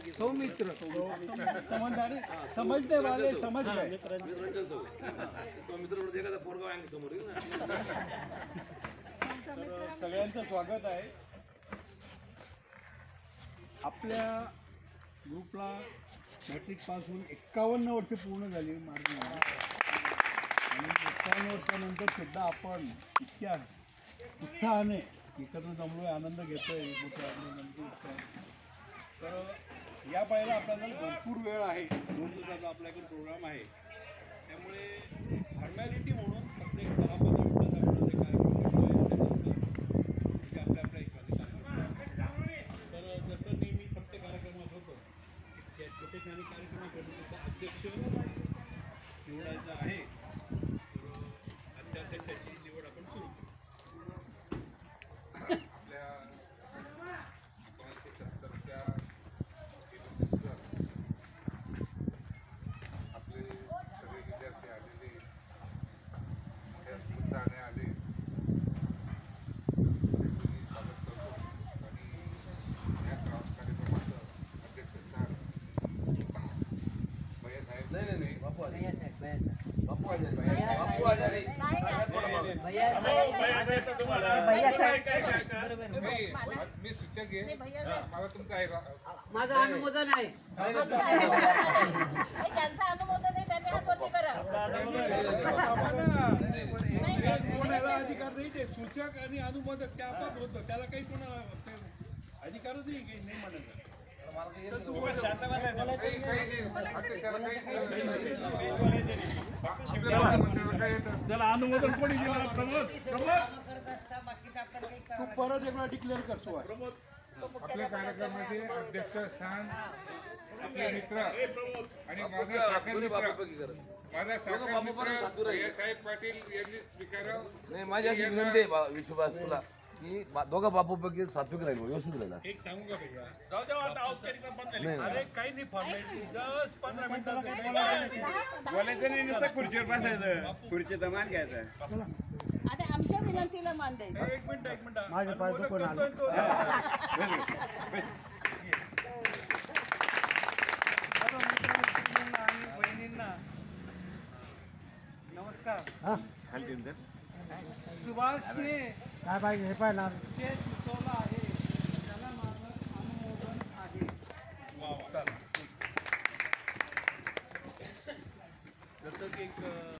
सौमित्र समझदारी समझने वाले समझ गए सौमित्र एखादा पोरगाव आहे समोर येईल ना. सगळ्यांचं स्वागत आहे. आपल्या ग्रुपला मॅट्रिक पास होऊन 51 वर्ष पूर्ण झाली मार्ग आणि 51 वर्षानंतर सुद्धा आपण इतक्या उत्साहाने एकत्र जमलोय, आनंद घेतोय, मोठ्या उत्साह. तर या पाहायला आपल्याला भरपूर वेळ आहे. 2 दिवसाचा आपल्याकडे प्रोग्राम आहे. त्यामुळे फॉर्मॅलिटी म्हणून प्रत्येक 10-15 मिनिटात आपण जे कार्यक्रम आपल्या एखादे कार्यक्रम. तर जसं नेहमी प्रत्येक कार्यक्रमात होतं छोटे छोटे कार्यक्रमासाठी अध्यक्ष निवडायचा आहे. तर अध्यक्षाची निवड आपण सुरू करू. आपल्या 1970च्या आपले सगळे विद्यार्थी आलेले मोठ्या उत्साहाने आले, स्वागत करतो. आणि या कार्यक्रमाचं अध्यक्षस्थान भैया साहेब नाही बापू मी सूचक आहे. मला तुमचं आहे का? माझं अनुमोदन आहे. ज्यांचं अनुमोदन आहे त्यांनी हात वरती करा. कोणाला अधिकार नाही. ते सूचक आणि अनुमोदक त्या आपण होतं, त्याला काही कोणाला अधिकारच नाही, काही नाही म्हणायचं. चला अनुमोदन कोणी दिलं? प्रमोद तू परत एकदा डिक्लेअर करतो. आपल्या कार्यक्रमाचे अध्यक्षस्थान आपले मित्र आणि माझा साखर मित्र साहेब पाटील यांनी स्वीकारावं. नाही, माझी अशी विनंती आहे विश्वास तुला की दोघा बापूपैकी सात्विक राहील, व्यवस्थित राहिला. एक सांगू का भैया? अरे काही नाही, फॉर्मॅलिटी 10-15 मिनिटात बोलायचं नाही, नुसतं खुर्चीवर बसायचं, खुर्चीचा मान घ्यायचा. आता आमच्या विनंतीला मान द्यायचं. एक मिनिट माझ्या पाय कोण आलं? आणि बहिणींना नमस्कार. सुभाषने काय पाहिजे हे पाहिजे जे सुचवलं आहे त्याला माझं अनुमोदन आहे. जसं की एक